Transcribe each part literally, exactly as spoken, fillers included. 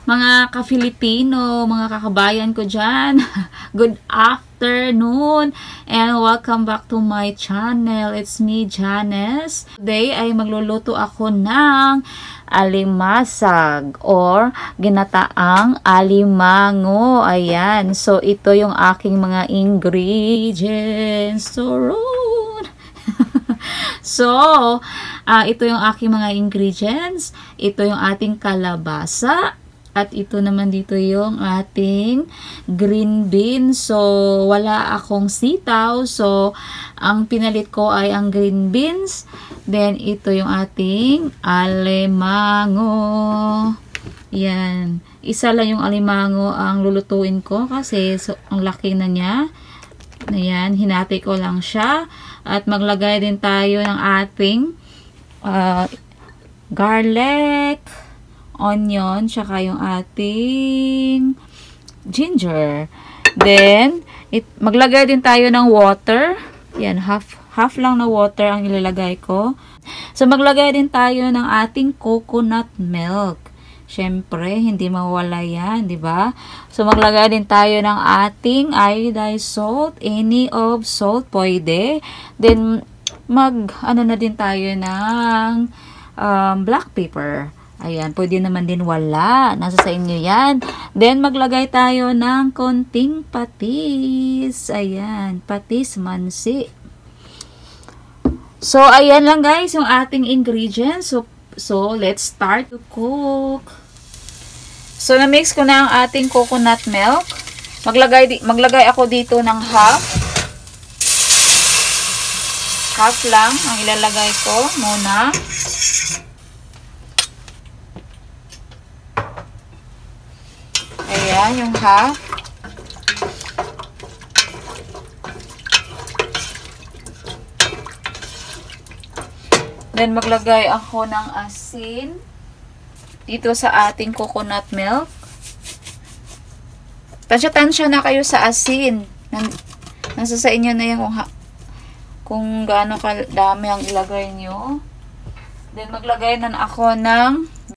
mga ka-Filipino, mga kakabayan ko dyan. Good afternoon and welcome back to my channel. It's me, Janice. Today ay magluluto ako ng alimasag or ginataang alimango. Ayan. So, ito yung aking mga ingredients. So, so, uh, ito yung aking mga ingredients. Ito yung ating kalabasa. At ito naman dito yung ating green bean. So, wala akong sitaw. So, ang pinalit ko ay ang green beans. Then, ito yung ating alimango. Yan. Isa lang yung alimango ang lulutuin ko kasi so, ang laki na niya. Ayan, hinati ko lang siya. At maglagay din tayo ng ating uh, garlic, onion, tsaka yung ating ginger. Then, it, maglagay din tayo ng water. Yan, half, half lang na water ang ilalagay ko. So, maglagay din tayo ng ating coconut milk. Siyempre, hindi mawala yan, di ba? So, maglagay din tayo ng ating iodized salt. Any of salt, pwede. Then, mag, ano na din tayo ng um, black pepper. Ayan, pwede naman din wala. Nasa sa inyo yan. Then, maglagay tayo ng konting patis. Ayan, patis mansi. So, ayan lang guys, yung ating ingredients. So, so let's start to cook. So, na-mix ko na ang ating coconut milk. Maglagay, di, maglagay ako dito ng half. Half lang ang ilalagay ko muna. Ayan, yung half. Then, maglagay ako ng asin dito sa ating coconut milk. Tansya-tansya na kayo sa asin. Nasa sa inyo na yan kung, kung gaano kadami ang ilagay nyo. Then, maglagay na ako ng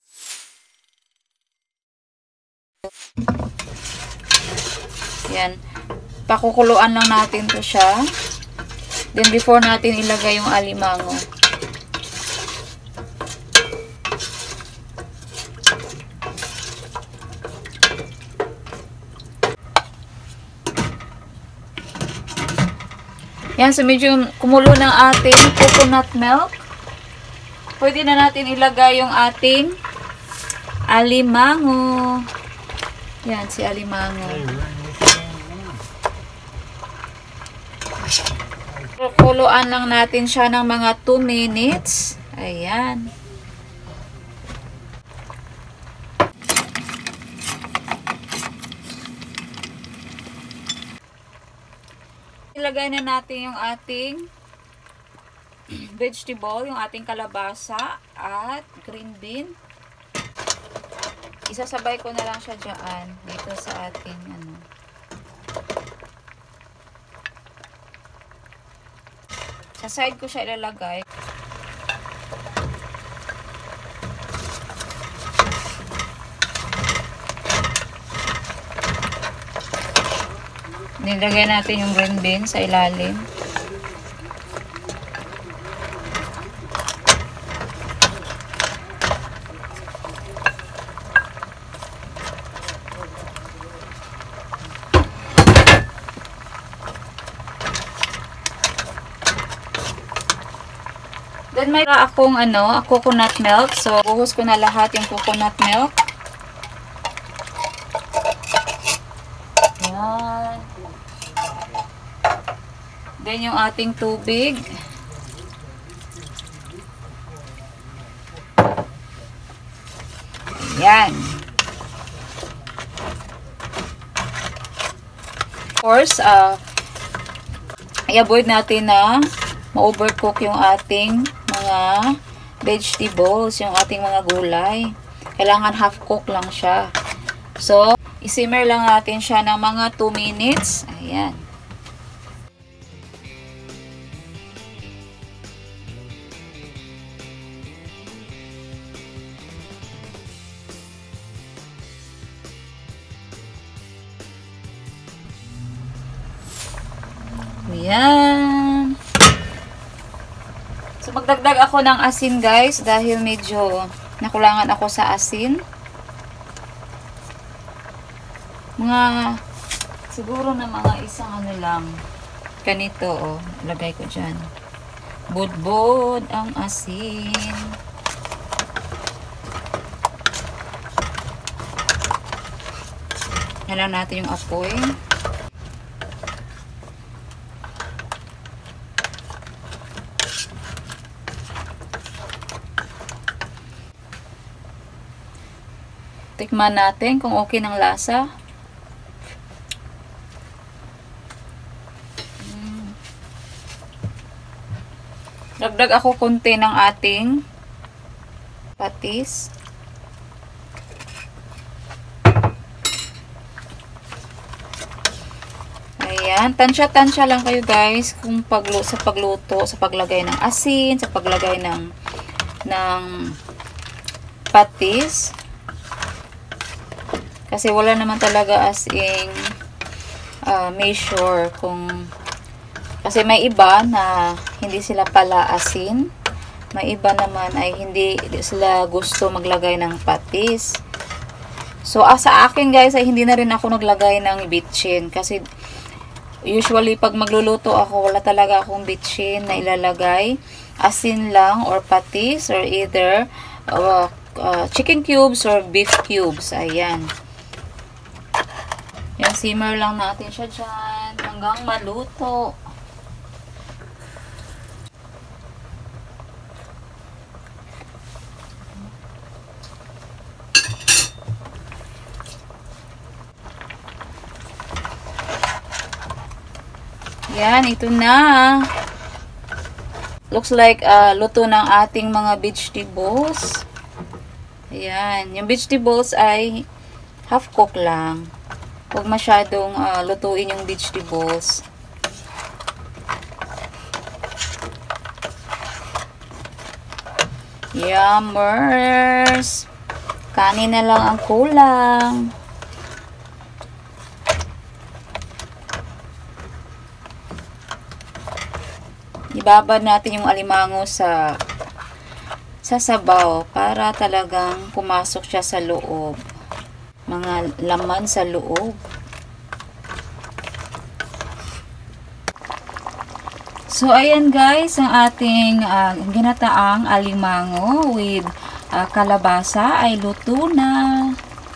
yan. Pakukuluan lang natin to siya. Then, before natin ilagay yung alimango. Yan. So, medyo kumulo ng ating coconut milk. Pwede na natin ilagay yung ating alimango. Yan, si alimango. Kuluan lang natin siya ng mga two minutes. Ayan. Ilagay na natin yung ating vegetable, yung ating kalabasa at green bean. Isasabay ko na lang siya dyan, dito sa ating ano. Sa side ko siya ilalagay. Nilagay natin yung green bean sa ilalim. Then may akong ano, coconut milk. So, buhos ko na lahat yung coconut milk. Yan. Then yung ating tubig. Yan. Of course, uh, i-avoid natin na ma-overcook yung ating mga vegetables, yung ating mga gulay. Kailangan half cook lang siya. So, isimmer lang natin siya ng mga two minutes. Ayan. Ayan. So, magdagdag ako ng asin, guys, dahil medyo nakulangan ako sa asin. Mga, siguro na mga isang ano lang. Ganito, oh. Lagay ko dyan. Budbod ang asin. Halang natin yung apoy. Tikman natin kung okay ng lasa. Mm. Dagdag ako konti ng ating patis. Ayan, tansya-tansya lang kayo guys kung paglu sa pagluto, sa paglagay ng asin, sa paglagay ng ng patis. Kasi wala naman talaga as in uh, measure kung kasi may iba na hindi sila pala asin. May iba naman ay hindi sila gusto maglagay ng patis. So, ah, sa akin guys ay hindi na rin ako naglagay ng bitchin. Kasi usually pag magluluto ako, wala talaga akong bitchin na ilalagay. Asin lang or patis or either uh, uh, chicken cubes or beef cubes. Ayan. Yan, simmer lang natin siya dyan hanggang maluto. Yan, ito na. Looks like uh, luto ng ating mga vegetables. Ayan, yung vegetables ay half cook lang. Huwag masyadong uh, lutuin yung vegetables. Yummers! Kanin na lang ang kulang. Ibabad natin yung alimango sa sa sabaw para talagang pumasok siya sa loob. Mga laman sa loob. So, ayan guys, ang ating uh, ginataang alimango with uh, kalabasa ay luto na.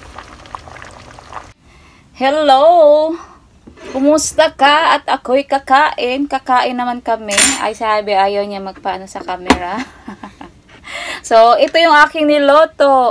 Hello! Kumusta ka? At ako'y kakain. Kakain naman kami. Ay, sabi, ayaw niya magpaano sa camera. So, ito yung aking niloto.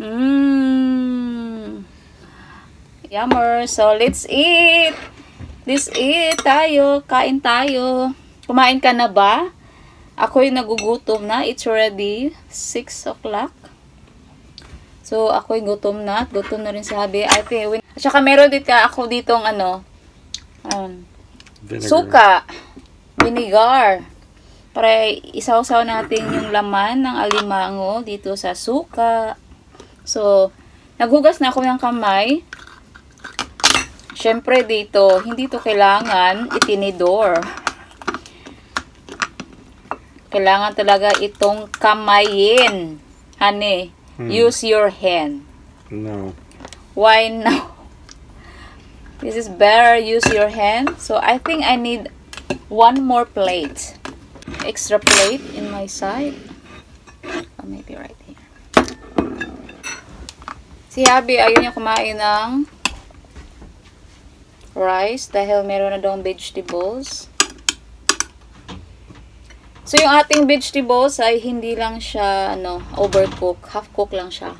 Mmm. Yummer. So, let's eat. Let's eat tayo. Kain tayo. Kumain ka na ba? Ako'y nagugutom na. It's already six o'clock. So, ako'y gutom na. Gutom na rin si Habi. At saka meron dito ako ditong ano, um, suka. Vinegar. Para isaw-saw natin yung laman ng alimango dito sa suka. So, naghugas na ako ng kamay. Siyempre dito, hindi to kailangan itinidor. Kailangan talaga itong kamayin. Honey, hmm. Use your hand. No. Why no? This is better, use your hand. So, I think I need one more plate. Extra plate in my side. Or maybe right here. Si Habi, ayaw niya kumain ng rice dahil meron na daw vegetables. So, yung ating vegetables ay hindi lang siya, ano, overcook. Half cook lang siya.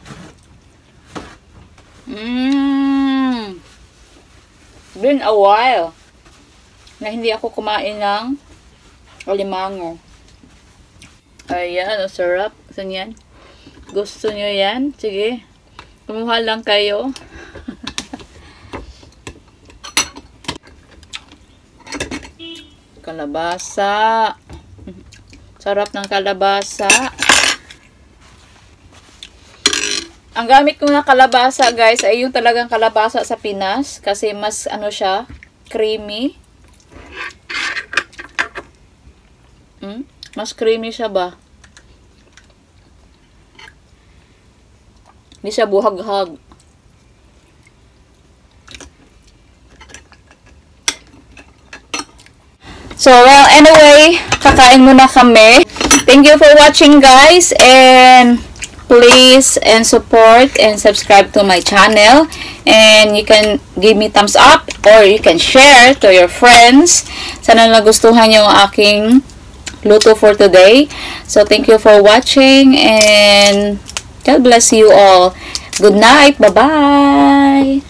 Mmm. Been a while na hindi ako kumain ng alimango. Ayan, ang sarap. Saan yan? Gusto nyo yan? Sige. Kumuha lang kayo. Kalabasa. Sarap ng kalabasa. Ang gamit ko na kalabasa, guys, ay yung talagang kalabasa sa Pinas. Kasi mas, ano siya, creamy. Hmm? Mas creamy siya ba? Hindi siya buhag-hag. So, well, anyway, kakain muna kami. Thank you for watching, guys. And please and support and subscribe to my channel. And you can give me thumbs up or you can share to your friends. Sana nagustuhan yung aking luto for today. So, thank you for watching and God bless you all. Good night. Bye-bye.